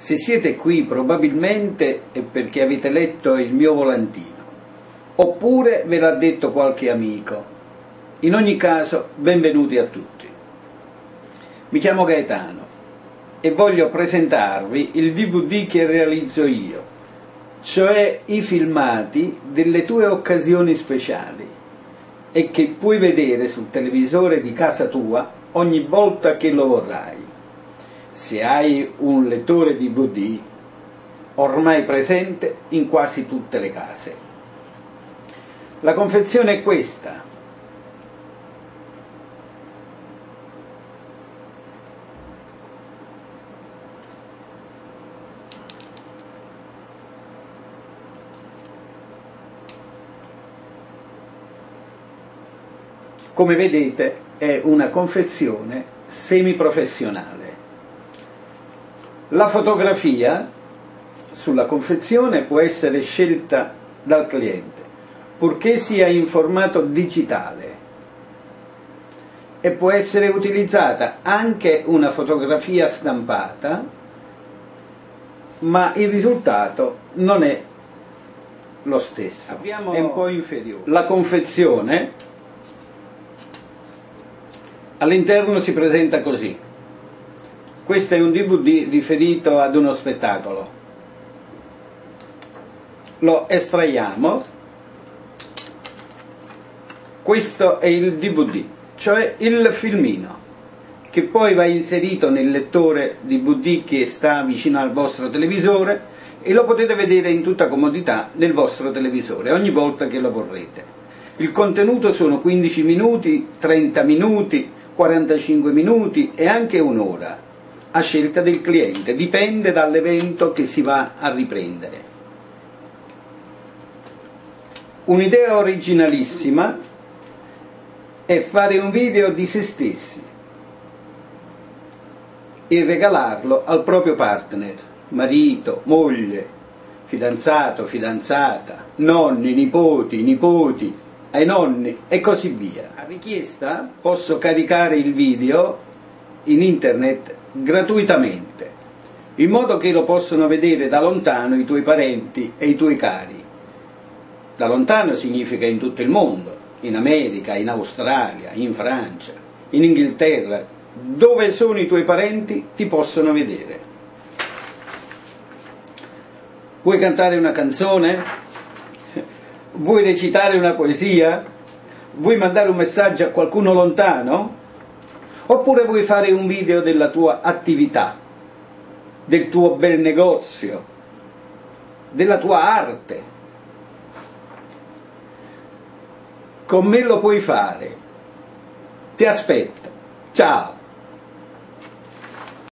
Se siete qui probabilmente è perché avete letto il mio volantino, oppure ve l'ha detto qualche amico. In ogni caso, benvenuti a tutti. Mi chiamo Gaetano e voglio presentarvi il DVD che realizzo io, cioè i filmati delle tue occasioni speciali e che puoi vedere sul televisore di casa tua ogni volta che lo vorrai. Se hai un lettore DVD ormai presente in quasi tutte le case. La confezione è questa. Come vedete è una confezione semiprofessionale. La fotografia sulla confezione può essere scelta dal cliente, purché sia in formato digitale, e può essere utilizzata anche una fotografia stampata, ma il risultato non è lo stesso, è un po' inferiore. La confezione all'interno si presenta così. Questo è un DVD riferito ad uno spettacolo. Lo estraiamo. Questo è il DVD, cioè il filmino, che poi va inserito nel lettore DVD che sta vicino al vostro televisore e lo potete vedere in tutta comodità nel vostro televisore ogni volta che lo vorrete. Il contenuto sono 15 minuti, 30 minuti, 45 minuti e anche un'ora, a scelta del cliente, dipende dall'evento che si va a riprendere. Un'idea originalissima è fare un video di se stessi e regalarlo al proprio partner, marito, moglie, fidanzato, fidanzata, nonni, nipoti, ai nonni e così via. A richiesta posso caricare il video in internet gratuitamente, in modo che lo possono vedere da lontano i tuoi parenti e i tuoi cari. Da lontano significa in tutto il mondo, in America, in Australia, in Francia, in Inghilterra, dove sono i tuoi parenti ti possono vedere. Vuoi cantare una canzone? Vuoi recitare una poesia? Vuoi mandare un messaggio a qualcuno lontano? Oppure vuoi fare un video della tua attività, del tuo bel negozio, della tua arte? Con me lo puoi fare. Ti aspetto. Ciao!